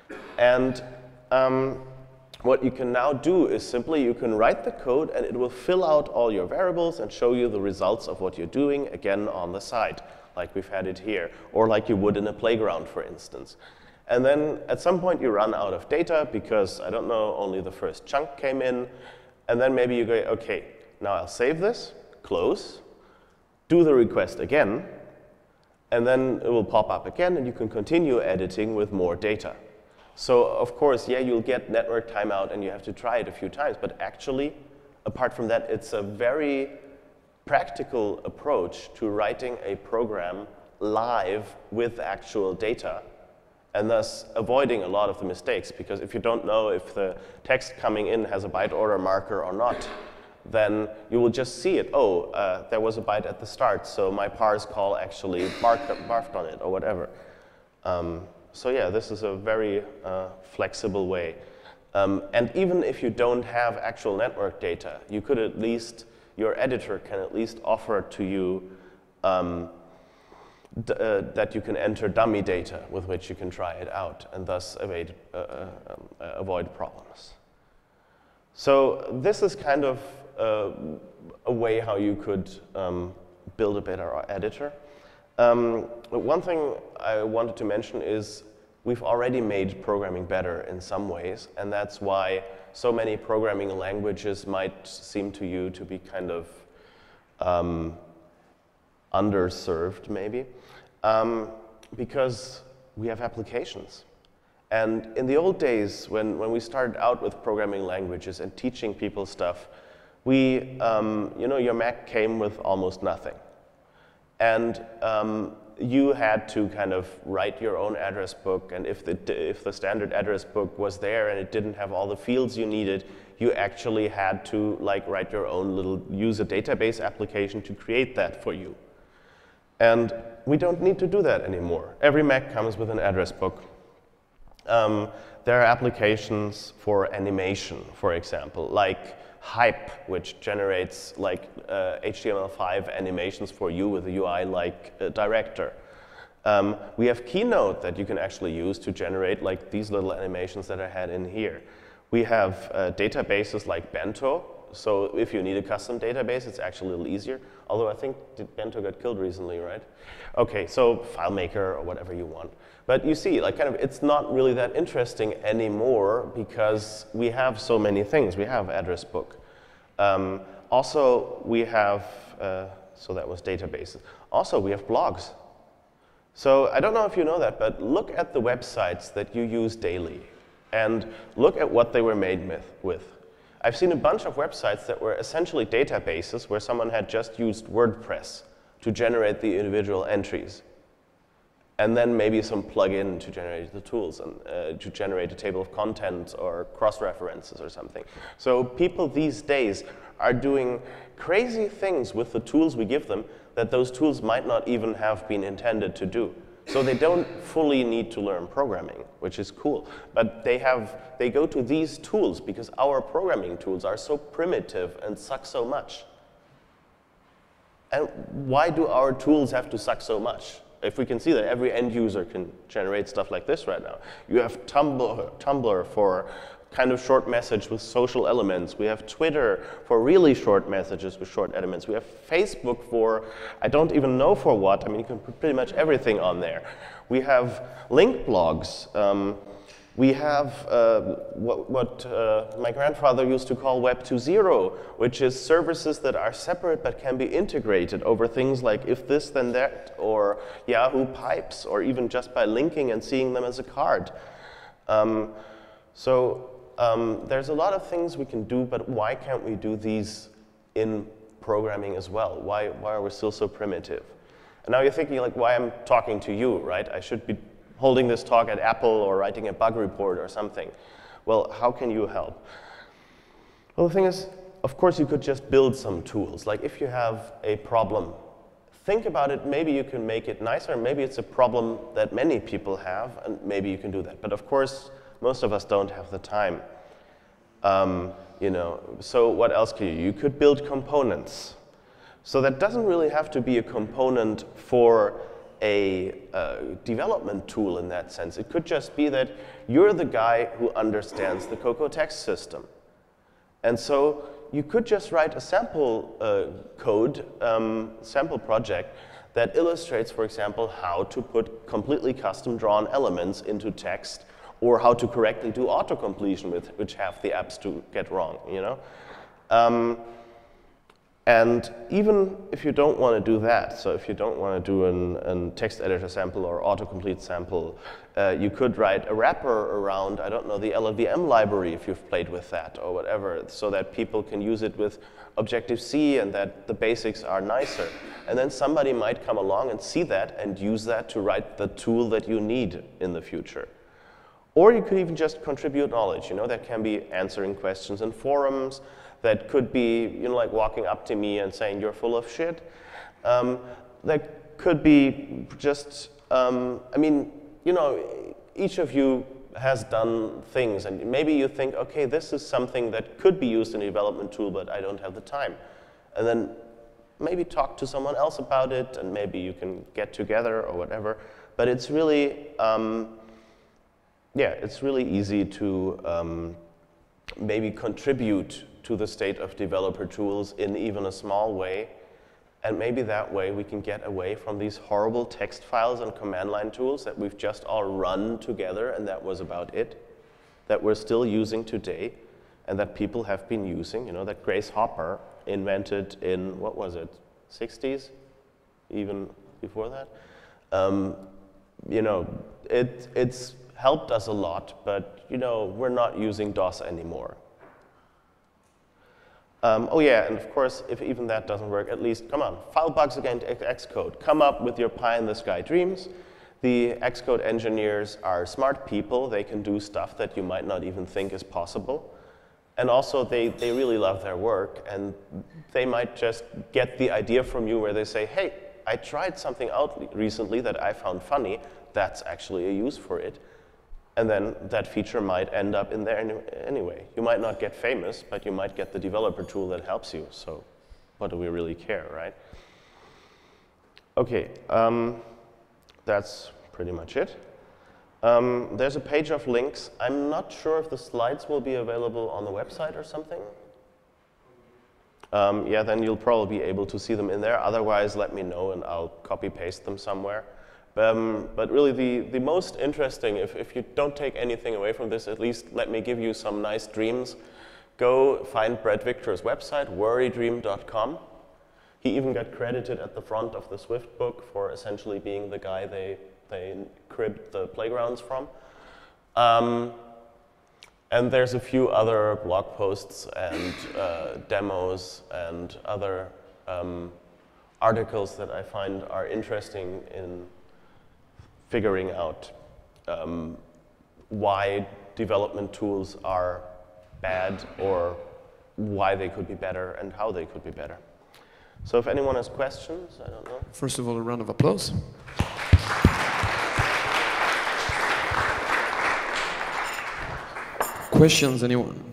And um, what you can now do is simply you can write the code, and it will fill out all your variables and show you the results of what you're doing, again, on the side, like we've had it here, or like you would in a playground, for instance. And then at some point you run out of data because, I don't know, only the first chunk came in. And then maybe you go, okay, now I'll save this, close, do the request again, and then it will pop up again, and you can continue editing with more data. So of course, yeah, you'll get network timeout and you have to try it a few times, but actually, apart from that, it's a very practical approach to writing a program live with actual data, and thus avoiding a lot of the mistakes, because if you don't know if the text coming in has a byte order marker or not, then you will just see it. Oh, uh, there was a byte at the start, so my parse call actually barked, barfed on it, or whatever. Um, so yeah, this is a very uh, flexible way. Um, and even if you don't have actual network data, you could at least, your editor can at least offer to you um, d uh, that you can enter dummy data with which you can try it out, and thus evade, uh, uh, uh, avoid problems. So this is kind of uh, a way how you could um, build a better editor. Um, one thing I wanted to mention is we've already made programming better in some ways, and that's why so many programming languages might seem to you to be kind of um, underserved, maybe, um, because we have applications. And in the old days, when, when we started out with programming languages and teaching people stuff, we, um, you know, your Mac came with almost nothing. And um, you had to kind of write your own address book, and if the, if the standard address book was there and it didn't have all the fields you needed, you actually had to like write your own little user database application to create that for you. And we don't need to do that anymore. Every Mac comes with an address book. Um, there are applications for animation, for example, like Hype, which generates like uh, H T M L five animations for you with a U I like uh, Director. Um, we have Keynote that you can actually use to generate like these little animations that I had in here. We have uh, databases like Bento. So if you need a custom database, it's actually a little easier. Although I think Bento got killed recently, right? Okay, so FileMaker or whatever you want. But you see, like, kind of, it's not really that interesting anymore because we have so many things. We have address book. Um, also, we have, uh, so that was databases. Also, we have blogs. So I don't know if you know that, but look at the websites that you use daily and look at what they were made with. I've seen a bunch of websites that were essentially databases where someone had just used WordPress to generate the individual entries. And then maybe some plugin to generate the tools and uh, to generate a table of contents or cross-references or something. So people these days are doing crazy things with the tools we give them that those tools might not even have been intended to do. So they don't fully need to learn programming, which is cool. But they have, they go to these tools because our programming tools are so primitive and suck so much. And why do our tools have to suck so much? If we can see that every end user can generate stuff like this right now. You have Tumblr, Tumblr for kind of short message with social elements. We have Twitter for really short messages with short elements. We have Facebook for, I don't even know for what. I mean, you can put pretty much everything on there. We have link blogs. Um, we have uh, what, what uh, my grandfather used to call Web two point zero, which is services that are separate but can be integrated over things like if this then that, or Yahoo pipes, or even just by linking and seeing them as a card. Um, so um, there's a lot of things we can do, but why can't we do these in programming as well? Why, why are we still so primitive? And now you're thinking, like, why I'm talking to you, right? I should be holding this talk at Apple or writing a bug report or something. Well, how can you help? Well, the thing is, of course, you could just build some tools. Like if you have a problem, think about it. Maybe you can make it nicer. Maybe it's a problem that many people have, and maybe you can do that. But of course, most of us don't have the time. Um, you know, so what else can you do? You could build components. So that doesn't really have to be a component for a uh, development tool in that sense. It could just be that you're the guy who understands the Cocoa text system. And so you could just write a sample uh, code, um, sample project that illustrates, for example, how to put completely custom drawn elements into text, or how to correctly do auto-completion, with which half the apps do get wrong, you know? Um, And even if you don't want to do that, so if you don't want to do an, an text editor sample or autocomplete sample, uh, you could write a wrapper around, I don't know, the L L V M library if you've played with that or whatever, so that people can use it with Objective-C and that the basics are nicer. And then somebody might come along and see that and use that to write the tool that you need in the future. Or you could even just contribute knowledge. You know, that can be answering questions in forums. that could be, you know, like walking up to me and saying, you're full of shit. Um, that could be just, um, I mean, you know, each of you has done things, and maybe you think, okay, this is something that could be used in a development tool, but I don't have the time. And then maybe talk to someone else about it, and maybe you can get together or whatever. But it's really, um, yeah, it's really easy to um, maybe contribute to the state of developer tools in even a small way. And maybe that way we can get away from these horrible text files and command line tools that we've just all run together, and that was about it, that we're still using today, and that people have been using, you know, that Grace Hopper invented in, what was it, sixties, even before that. Um, you know, it, it's helped us a lot, but, you know, we're not using DOS anymore. Um, oh yeah, and of course, if even that doesn't work, at least, come on, file bugs against Xcode. Come up with your pie-in-the-sky dreams. The Xcode engineers are smart people. They can do stuff that you might not even think is possible. And also, they, they really love their work, and they might just get the idea from you where they say, hey, I tried something out recently that I found funny. That's actually a use for it. And then that feature might end up in there any anyway. You might not get famous, but you might get the developer tool that helps you. So what do we really care, right? OK, um, that's pretty much it. Um, there's a page of links. I'm not sure if the slides will be available on the website or something. Um, yeah, then you'll probably be able to see them in there. Otherwise, let me know, and I'll copy-paste them somewhere. Um, but really, the, the most interesting, if, if you don't take anything away from this, at least let me give you some nice dreams. Go find Brett Victor's website, worry dream dot com. He even got credited at the front of the Swift book for essentially being the guy they, they cribbed the playgrounds from. Um, and there's a few other blog posts and uh, demos and other um, articles that I find are interesting in figuring out um, why development tools are bad, or why they could be better, and how they could be better. So if anyone has questions, I don't know. First of all, a round of applause. Questions, anyone?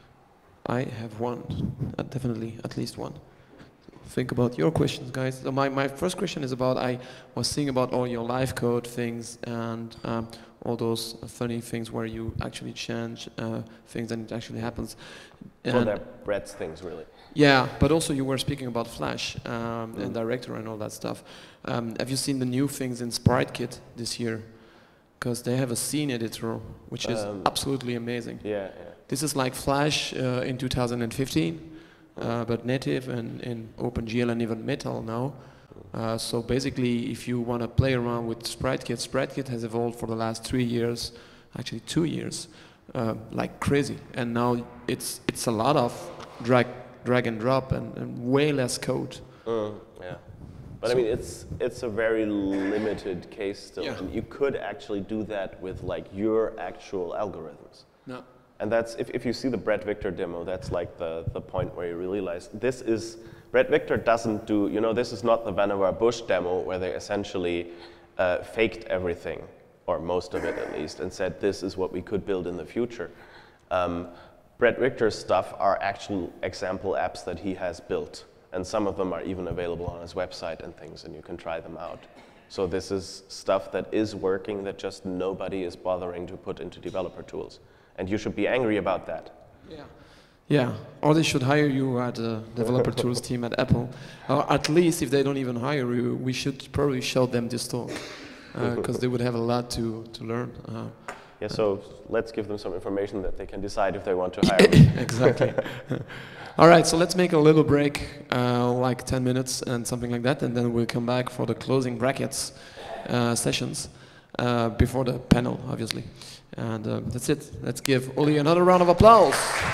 I have one, uh, definitely, at least one. Think about your questions, guys. So my, my first question is about, I was thinking about all your live code things and um, all those funny things where you actually change uh, things and it actually happens. And well, they're Brett's things, really. Yeah, but also you were speaking about Flash um, mm. and Director and all that stuff. Um, have you seen the new things in SpriteKit this year? Because they have a scene editor, which is um, absolutely amazing. Yeah, yeah. This is like Flash uh, in two thousand fifteen. Uh, but native and in OpenGL and even Metal now. Uh, so basically, if you want to play around with SpriteKit, SpriteKit has evolved for the last three years, actually two years, uh, like crazy. And now it's it's a lot of drag drag and drop and, and way less code. Mm, yeah, but so I mean, it's it's a very limited case still. Yeah. And you could actually do that with like your actual algorithms. No. And that's, if, if you see the Brett Victor demo, that's like the, the point where you realize this is, Brett Victor doesn't do, you know, this is not the Vannevar Bush demo where they essentially uh, faked everything, or most of it at least, and said this is what we could build in the future. Um, Brett Victor's stuff are actual example apps that he has built, and some of them are even available on his website and things, and you can try them out. So this is stuff that is working that just nobody is bothering to put into developer tools. And you should be angry about that. Yeah. Yeah, or they should hire you at the developer tools team at Apple. Or at least if they don't even hire you, we should probably show them this talk. Because uh, they would have a lot to, to learn. Uh, yeah, so let's give them some information that they can decide if they want to hire me. Exactly. All right, so let's make a little break, uh, like ten minutes and something like that, and then we'll come back for the closing brackets uh, sessions uh, before the panel, obviously. And uh, that's it. Let's give Uli another round of applause.